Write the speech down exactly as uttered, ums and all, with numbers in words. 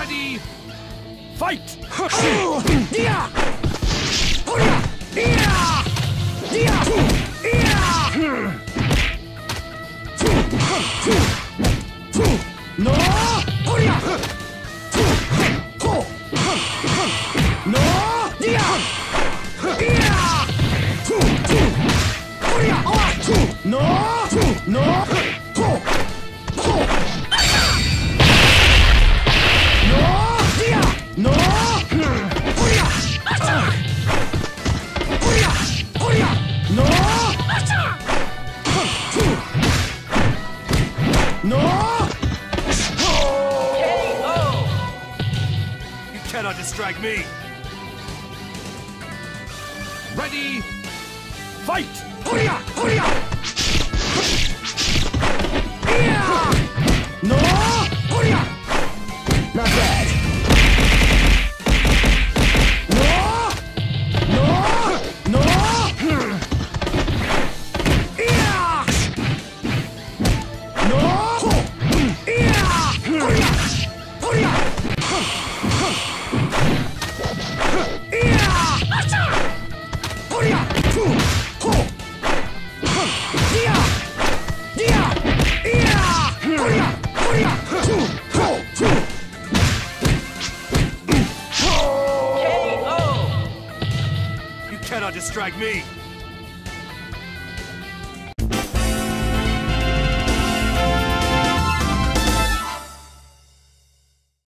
Ready, fight! No! No! No! No! No! No! K O! You cannot distract me! Ready, fight! No! Not bad. No! No! No! K O! You cannot distract me!